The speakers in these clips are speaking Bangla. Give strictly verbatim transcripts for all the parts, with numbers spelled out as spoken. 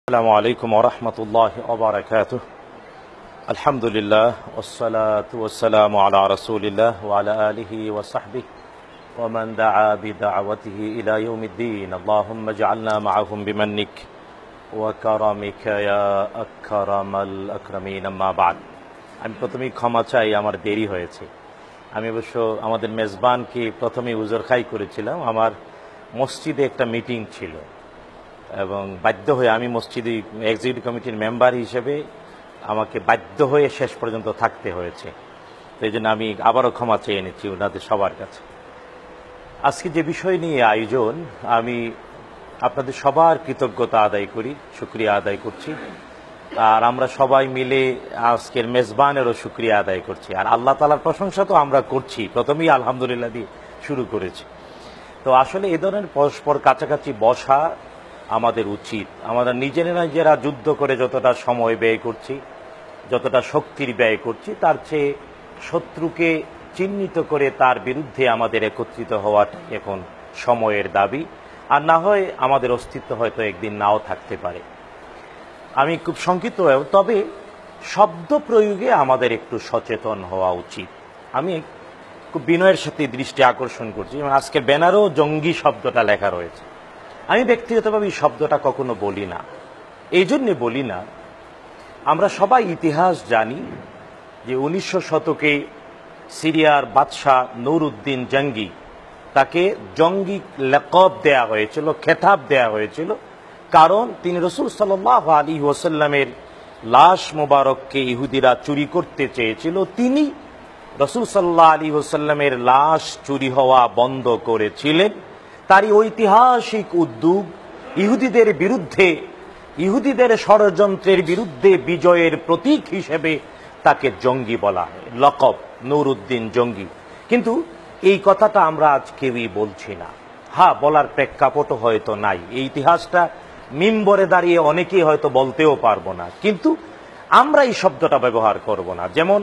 السلام عليكم ورحمة الله وبركاته. الحمد لله والصلاة والسلام على رسول الله وعلى آله وصحبه ومن دعا بدعوته إلى يوم الدين. اللهم اجعلنا معهم بمنك وكرمك يا أكرم الأكرمين. أما بعد, আমি প্রথমেই ক্ষমা চাই, আমার দেরি হয়েছে। আমি অবশ্য আমাদের মেজবানকে প্রথমেই উজর খাই করেছিলাম। আমার মসজিদে একটা মিটিং ছিল এবং বাধ্য হয়ে আমি মসজিদে এক্সিকিউটিভ কমিটির মেম্বার হিসেবে আমাকে বাধ্য হয়ে শেষ পর্যন্ত থাকতে হয়েছে। তো এই জন্য আমি আবারও ক্ষমা চেয়ে নিচ্ছি ওনাদের সবার কাছে। আজকে যে বিষয় নিয়ে আয়োজন, আমি আপনাদের সবার কৃতজ্ঞতা আদায় করি, শুকরিয়া আদায় করছি। আর আমরা সবাই মিলে আজকের মেজবানেরও শুকরিয়া আদায় করছি। আর আল্লাহ তাআলার প্রশংসা তো আমরা করছি, প্রথমেই আলহামদুলিল্লাহ দিয়ে শুরু করেছি। তো আসলে এ ধরনের পরস্পর কাছাকাছি বসা আমাদের উচিত। আমরা নিজেরা নিজেরা যুদ্ধ করে যতটা সময় ব্যয় করছি, যতটা শক্তির ব্যয় করছি, তার চেয়ে শত্রুকে চিহ্নিত করে তার বিরুদ্ধে আমাদের একত্রিত হওয়ার এখন সময়ের দাবি। আর না হয় আমাদের অস্তিত্ব হয়তো একদিন নাও থাকতে পারে। আমি খুব সংক্ষিপ্ত, তবে শব্দ প্রয়োগে আমাদের একটু সচেতন হওয়া উচিত। আমি খুব বিনয়ের সাথে দৃষ্টি আকর্ষণ করছি, আজকের ব্যানারেও জঙ্গি শব্দটা লেখা রয়েছে। আমি ব্যক্তিগতভাবে এই শব্দটা কখনো বলি না। এই জন্যে বলি না, আমরা সবাই ইতিহাস জানি যে উনিশশো শতকে সিরিয়ার বাদশাহ নুরউদ্দিন জঙ্গি, তাকে জঙ্গি লকব দেয়া হয়েছিল, খেতাব দেয়া হয়েছিল, কারণ তিনি রাসূল সাল্লাল্লাহু আলাইহি ওয়াসাল্লামের লাশ মোবারককে ইহুদিরা চুরি করতে চেয়েছিল। তিনি রাসূল সাল্লাল্লাহু আলাইহি ওয়াসাল্লামের লাশ চুরি হওয়া বন্ধ করেছিলেন। তারই ঐতিহাসিক উদ্যোগ, ইহুদিদের বিরুদ্ধে, ইহুদিদের ষড়যন্ত্রের বিরুদ্ধে বিজয়ের প্রতীক হিসেবে তাকে জঙ্গি বলা হয়, লকব নুরউদ্দিন জঙ্গি। কিন্তু এই কথাটা আমরা আজ কেউই বলছি না। হ্যাঁ, বলার প্রেক্ষাপটও হয়তো নাই। এই ইতিহাসটা মিম্বরে দাঁড়িয়ে অনেকেই হয়তো বলতেও পারবো না, কিন্তু আমরা এই শব্দটা ব্যবহার করব না। যেমন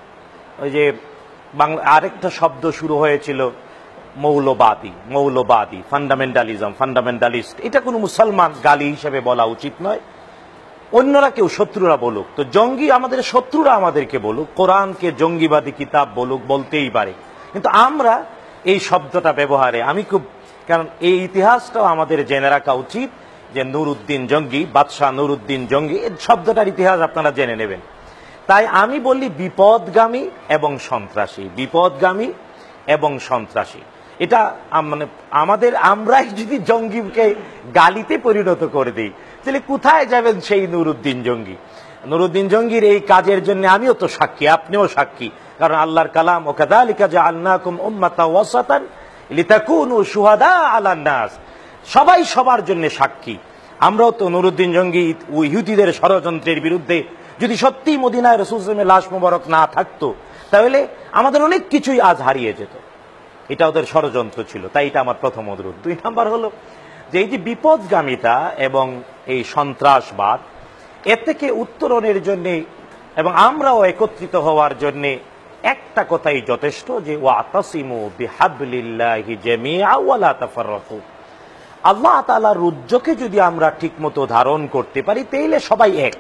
ওই যে বাংলা আরেকটা শব্দ শুরু হয়েছিল মৌলবাদী, মৌলবাদী, ফান্ডামেন্টালিজম, ফান্ডামেন্টালিস্ট। এটা কোনো মুসলমান গালি হিসেবে বলা উচিত নয়। অন্যরা কেউ, শত্রুরা বলুক, তো জঙ্গি আমাদের শত্রুরা আমাদেরকে বলুক, কোরআনকে জঙ্গিবাদী কিতাব বলুক, বলতেই পারে। কিন্তু আমরা এই শব্দটা ব্যবহারে আমি খুব, কারণ এই ইতিহাসটাও আমাদের জেনে রাখা উচিত যে নুরউদ্দিন জঙ্গি, বাদশাহ নুরউদ্দিন জঙ্গি, এই শব্দটার ইতিহাস আপনারা জেনে নেবেন। তাই আমি বলি বিপদগামী এবং সন্ত্রাসী, বিপদগামী এবং সন্ত্রাসী। এটা মানে আমাদের, আমরাই যদি জঙ্গিকে গালিতে পরিণত করে দিই, তাহলে কোথায় যাবেন সেই নুরউদ্দিন জঙ্গি? নুরউদ্দিন জঙ্গির এই কাজের জন্য আমিও তো সাক্ষী, আপনিও সাক্ষী। কারণ আল্লাহর কালাম, ও কাযালিকা জাআলনাকুম উম্মাতান ওয়াসাতান লিতাকুনু শুহাদা আলান নাস, সবাই সবার জন্য সাক্ষী। আমরাও তো নুরউদ্দিন জঙ্গি ও ইহুদিদের ষড়যন্ত্রের বিরুদ্ধে, যদি সত্যি মদিনায় রাসূল সাল্লাল্লাহু আলাইহি ওয়াসাল্লামের লাশ মোবারক না থাকতো, তাহলে আমাদের অনেক কিছুই আজ হারিয়ে যেত। এটা ওদের ষড়যন্ত্র ছিল। তাই এটা আমার প্রথম অনুরোধ। দুই নাম্বার হলো যে এই যে বিপদগামিতা এবং এই সন্ত্রাসবাদ, এ থেকে উত্তরণের জন্যে এবং আমরাও একত্রিত হওয়ার জন্যে একটা কথাই যথেষ্ট, যে ওয়াতাসিমু বিহাবলিল্লাহি জামিআ ওয়া লা তাফাররাকু। আল্লাহ তাআলার রুজ্জকে যদি আমরা ঠিকমতো ধারণ করতে পারি, তাইলে সবাই এক,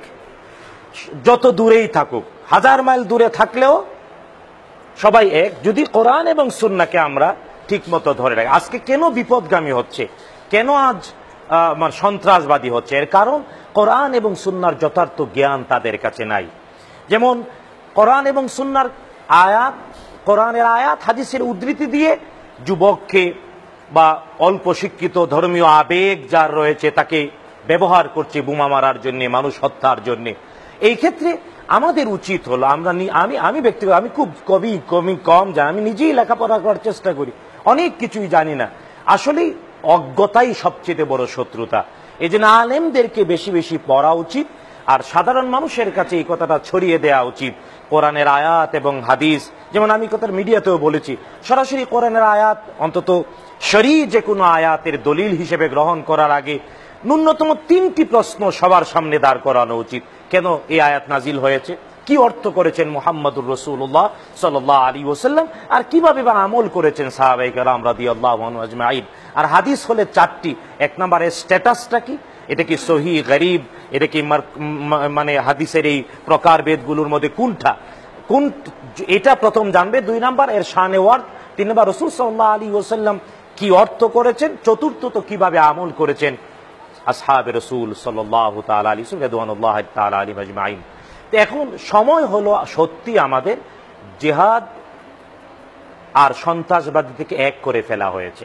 যত দূরেই থাকুক, হাজার মাইল দূরে থাকলেও সবাই এক, যদি কোরআন এবং সুন্নাহকে আমরা ঠিকমতো ধরে রাখি। আজকে কেন বিপদগামী হচ্ছে, কেন আজ মানে সন্ত্রাসবাদী হচ্ছে? এর কারণ কোরআন এবং সুন্নাহর যথার্থ জ্ঞান তাদের কাছে নাই। যেমন কোরআন এবং সুন্নাহর আয়াত, কোরআনের আয়াত হাদিসের উদ্ধৃতি দিয়ে যুবককে বা অল্প শিক্ষিত ধর্মীয় আবেগ যার রয়েছে তাকে ব্যবহার করছে বোমা মারার জন্য, মানুষ হত্যার জন্য। এই ক্ষেত্রে আমাদের উচিত হলো, আমরা আমি আমি ব্যক্তিগত, আমি খুব কবি কমি কম জানি, আমি নিজেই লেখাপড়া করার চেষ্টা করি, অনেক কিছুই জানি না। আসলেই অজ্ঞতাই সবচেয়ে বড় শত্রুতা। এই জন্য আলেমদেরকে বেশি বেশি পড়া উচিত, আর সাধারণ মানুষের কাছে এই কথাটা ছড়িয়ে দেওয়া উচিত। কোরআনের আয়াত এবং হাদিস, যেমন আমি কথার মিডিয়াতেও বলেছি, সরাসরি কোরআনের আয়াত, অন্তত শরঈ যে কোনো আয়াতের দলিল হিসেবে গ্রহণ করার আগে ন্যূনতম তিনটি প্রশ্ন সবার সামনে দাঁড় করানো উচিত। কেন এই আয়াত নাজিল হয়েছে, কি অর্থ করেছেন মুহাম্মদুর রাসূলুল্লাহ সাল্লাল্লাহু আলাইহি ওয়াসাল্লাম, আর কিভাবে বা আমল করেছেন সাহাবায়ে কেরাম রাদিয়াল্লাহু আনহুম আজমাইন। আর হাদিস হলে চারটি। এক নম্বরে স্ট্যাটাসটা কি, এটা কি সহি গরিব, এটা কি মানে হাদিসের এই প্রকারভেদগুলোর মধ্যে কোনটা কোন, এটা প্রথম জানবে। দুই নাম্বার এর শানে ওয়ার্ড, তিন নাম্বার রাসূল সাল্লাল্লাহু আলাইহি ওয়াসাল্লাম কি অর্থ করেছেন, চতুর্থত কিভাবে আমল করেছেন আসহাবে রাসূল সাল্লাল্লাহু তাআলা আলাইহি রাদিয়াল্লাহু তাআলা আলাইহিম আজমাইন। তো এখন সময় হলো সত্যি আমাদের জিহাদ আর সন্ত্রাসবাদী থেকে এক করে ফেলা হয়েছে।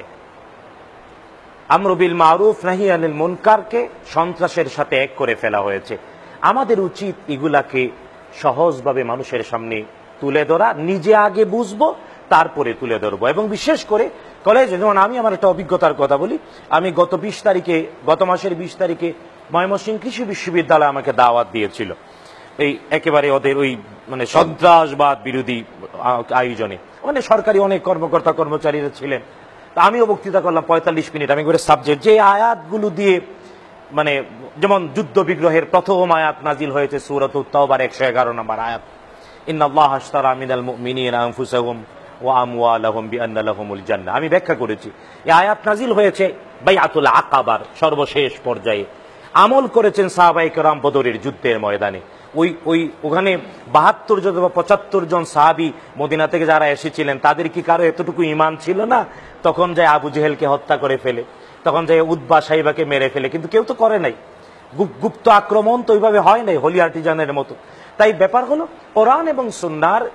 আমরু বিল মারুফ নাহি আনিল মুনকারকে সন্ত্রাসের সাথে এক করে ফেলা হয়েছে। আমাদের উচিত এগুলাকে সহজভাবে মানুষের সামনে তুলে ধরা, নিজে আগে বুঝবো তারপরে তুলে ধরবো। এবং বিশেষ করে কলেজে, যেমন আমি আমার একটা অভিজ্ঞতার কথা বলি, আমি গত বিশ তারিখে গত মাসের বিশ তারিখে ময়মনসিংহ কৃষি বিশ্ববিদ্যালয় আমাকে দাওয়াত দিয়েছিল এই একেবারে ওদের ওই মানে সন্ত্রাসবাদ বিরোধী আয়োজনে। মানে সরকারি অনেক কর্মকর্তা কর্মচারীরা ছিলেন। তা আমিও বক্তৃতা করলাম পঁয়তাল্লিশ মিনিট। আমি করে সাবজেক্ট যে আয়াতগুলো দিয়ে, মানে যেমন যুদ্ধ বিগ্রহের প্রথম আয়াত নাজিল হয়েছে সূরাতুত তাওবার একশো এগারো নম্বর আয়াত, ইন্নাল্লাহা আশতারা মিনাল মুমিনিনা আনফুসাহুম ওয়া আমওয়ালাহুম বিআন্না লাহুমুল জান্নাহ। আমি ব্যাখ্যা করেছি এই আয়াত নাজিল হয়েছে বাইআতুল আকাবার সর্বশেষ পর্যায়ে। আমল করেছেন সাহাবায়ে কেরাম বদরের যুদ্ধের ময়দানে। ওই ওই ওখানে বাহাত্তর জন বা পঁচাত্তর জন সাহাবী মদিনা থেকে যারা এসেছিলেন, তাদের কি কারো এতটুকু ঈমান ছিল না? তখন যায় আবু জেহেলকে হত্যা করে ফেলে, তখন যায় উতবা সাইবাকে মেরে ফেলে, কিন্তু কেউ তো করে নাই। গুপ্ত আক্রমণ তো ওইভাবে হয় নাই হোলি আর্টিজানের মতো। তাই ব্যাপার হলো কোরআন এবং সুন্নাহর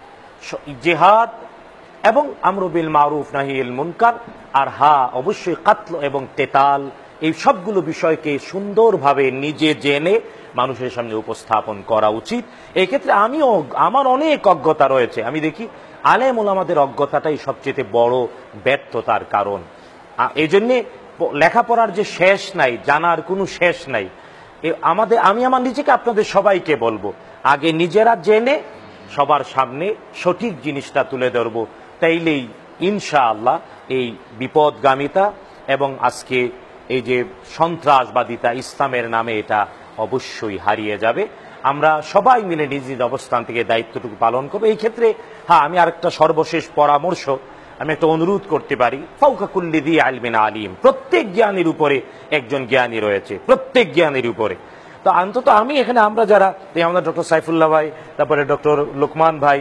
জিহাদ এবং আমরু বিল মারুফ নাহিল মুনকার, আর হা অবশ্যই কাতল এবং তেতাল, এই সবগুলো বিষয়কে সুন্দরভাবে নিজে জেনে মানুষের সামনে উপস্থাপন করা উচিত। এই ক্ষেত্রে আমিও, আমার অনেক অজ্ঞতা রয়েছে। আমি দেখি আলেম ওলামাদের অজ্ঞতাটাই সবচেয়ে বড় ব্যর্থতার কারণ। এই জন্যে লেখাপড়ার যে শেষ নাই, জানার কোনো শেষ নাই। আমাদের, আমি আমার নিজেকে আপনাদের সবাইকে বলবো, আগে নিজেরা জেনে সবার সামনে সঠিক জিনিসটা তুলে ধরবো, তাইলেই ইনশাআল্লাহ এই বিপদগামিতা এবং আজকে এই যে সন্ত্রাসবাদিতা ইসলামের নামে, এটা অবশ্যই হারিয়ে যাবে। আমরা সবাই মিলে নিজ নিজ অবস্থান থেকে দায়িত্বটুকু পালন করবো। এই ক্ষেত্রে হ্যাঁ, আমি আরেকটা সর্বশেষ পরামর্শ, আমি একটা অনুরোধ করতে পারি, ফাওকা কুল্লি যি ইলমিন আলিম, প্রত্যেক জ্ঞানীর উপরে একজন জ্ঞানী রয়েছে, প্রত্যেক জ্ঞানীর উপরে। তো অন্তত আমি এখানে, আমরা যারা, আমাদের ডক্টর সাইফুল্লাহ ভাই, তারপরে ডক্টর লোকমান ভাই,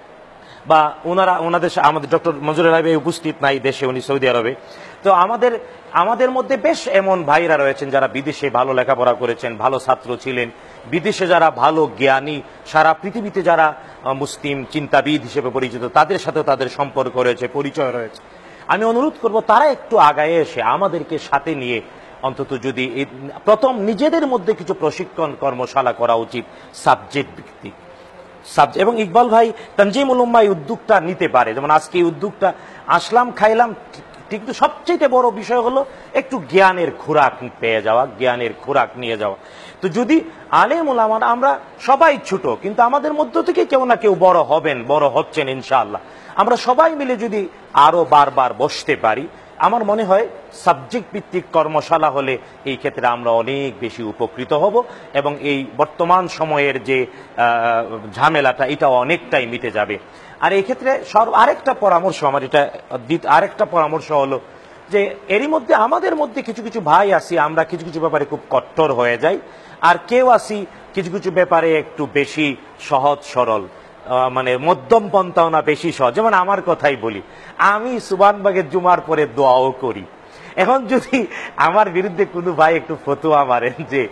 বা ওনারা, ওনাদের আমাদের ডক্টর মঞ্জুর ভাই উপস্থিত নাই দেশে, উনি সৌদি আরবে। তো আমাদের আমাদের মধ্যে বেশ এমন ভাইরা রয়েছেন যারা বিদেশে ভালো লেখাপড়া করেছেন, ভালো ছাত্র ছিলেন, বিদেশে যারা ভালো জ্ঞানী, সারা পৃথিবীতে যারা মুসলিম চিন্তাবিদ হিসেবে পরিচিত, তাদের সাথে তাদের সম্পর্ক রয়েছে, পরিচয় রয়েছে। আমি অনুরোধ করব তারা একটু আগায় এসে আমাদেরকে সাথে নিয়ে অন্তত যদি প্রথম নিজেদের মধ্যে কিছু প্রশিক্ষণ কর্মশালা করা উচিত সাবজেক্ট ভিত্তিক। এবং ইকবাল ভাই তানজিমুল উম্মাহ এই উদ্যোগটা নিতে পারে। যেমন আজকে এই উদ্যোগটা আসলাম, খাইলাম, কিন্তু সবচেয়ে বড় বিষয় হলো একটু জ্ঞানের খোরাক পেয়ে যাওয়া, জ্ঞানের খোরাক নিয়ে যাওয়া। তো যদি আলেম ওলামারা, আমরা সবাই ছোট, কিন্তু আমাদের মধ্য থেকে কেউ না কেউ বড় হবেন, বড় হচ্ছেন ইনশাআল্লাহ। আমরা সবাই মিলে যদি আরো বারবার বসতে পারি, আমার মনে হয় সাবজেক্ট ভিত্তিক কর্মশালা হলে এই ক্ষেত্রে আমরা অনেক বেশি উপকৃত হব এবং এই বর্তমান সময়ের যে ঝামেলাটা, এটা অনেকটাই মিটে যাবে। আর এই ক্ষেত্রে সর্ব আরেকটা পরামর্শ আমার, এটা আরেকটা পরামর্শ হলো যে এরই মধ্যে আমাদের মধ্যে কিছু কিছু ভাই আছি, আমরা কিছু কিছু ব্যাপারে খুব কট্টর হয়ে যাই, আর কেউ আছি কিছু কিছু ব্যাপারে একটু বেশি সহজ সরল, মানে মধ্যম পন্থাও না বেশি সহজ। যেমন আমার কথাই বলি, আমি সুবহানবাগের জুমার পরে দোয়াও করি। এখন যদি আমার বিরুদ্ধে কোনো ভাই একটু ফতোয়া মারেন যে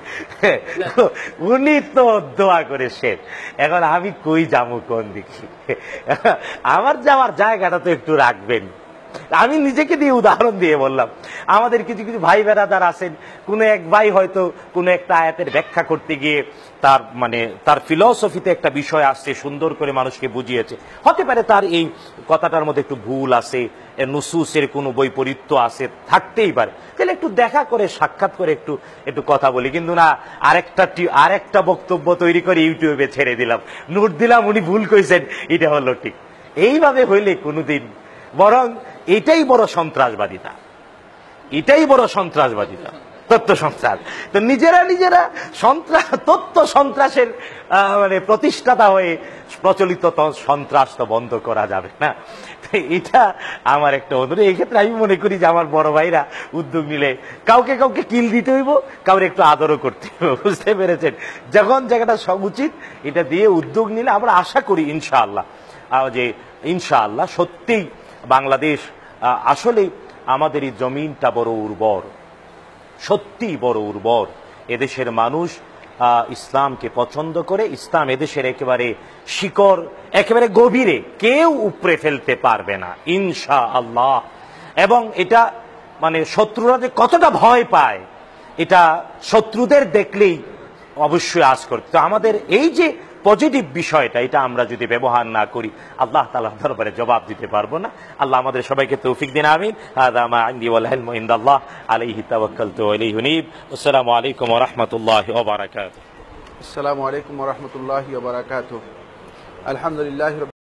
উনি তো দোয়া করে শেষ, এখন আমি কই যাবো কোন দিকে? আমার যাওয়ার জায়গাটা তো একটু রাখবেন। আমি নিজেকে দিয়ে উদাহরণ দিয়ে বললাম, আমাদের কিছু কিছু ভাই বেরাদার আছেন, কোনো এক ভাই হয়তো কোনো একটা আয়াতের ব্যাখ্যা করতে গিয়ে তার মানে তার ফিলসফিতে একটা বিষয় আসছে, সুন্দর করে মানুষকে বুঝিয়েছে, হতে পারে তার এই কথাটার মধ্যে একটু ভুল আছে, নুসুসের কোনো বৈপরীত্য আছে, থাকতেই পারে। তাহলে একটু দেখা করে, সাক্ষাৎ করে একটু একটু কথা বলি, কিন্তু না আরেকটা আরেকটা বক্তব্য তৈরি করে ইউটিউবে ছেড়ে দিলাম, নোট দিলাম উনি ভুল কইছেন, এটা হলো ঠিক। এইভাবে হইলে কোনোদিন, বরং এটাই বড় সন্ত্রাসবাদিতা, এটাই বড় সন্ত্রাসবাদিতা। তথ্য সন্ত্রাস। তো নিজেরা নিজেরা সন্ত্রাস, তথ্য সন্ত্রাসের মানে প্রতিষ্ঠাতা হয়ে প্রচলিত সন্ত্রাস তো বন্ধ করা যাবে না। এটা আমার একটা অনুরোধ। এই ক্ষেত্রে আমি মনে করি যে আমার বড় ভাইরা উদ্যোগ নিলে কাউকে কাউকে কিল দিতে হইব, কাউকে একটু আদরও করতে হইব, বুঝতে পেরেছেন? যখন জায়গাটা সব উচিত এটা দিয়ে উদ্যোগ নিলে আমরা আশা করি ইনশাআল্লাহ যে ইনশাআল্লাহ সত্যিই বাংলাদেশ আসলে আমাদের এই জমিনটা বড় উর্বর, সত্যি বড় উর্বর। এদেশের মানুষ ইসলামকে পছন্দ করে, ইসলাম এদেশের একেবারে শিকড় একেবারে গভীরে, কেউ উপড়ে ফেলতে পারবে না ইনশাআল্লাহ। এবং এটা মানে শত্রুরা যে কতটা ভয় পায় এটা শত্রুদের দেখলেই অবশ্যই আজ করতে। তো আমাদের এই যে পজিটিভ বিষয়টা, এটা আমরা যদি ব্যবহার না করি আল্লাহ তাআলার দরবারে জবাব দিতে পারবো না। আল্লাহ আমাদের সবাইকে তৌফিক দিন, আমিন। হাযা মা ইনদি ওয়াল ইলমু ইনদাল্লাহ আলাইহি তাওয়াক্কালতু ওয়া ইলাইহি উনীব। আসসালামু আলাইকুম ওয়া রাহমাতুল্লাহি ওয়া বারাকাতুহু। আসসালামু আলাইকুম ওয়া রাহমাতুল্লাহি ওয়া বারাকাতুহু। আলহামদুলিল্লাহ।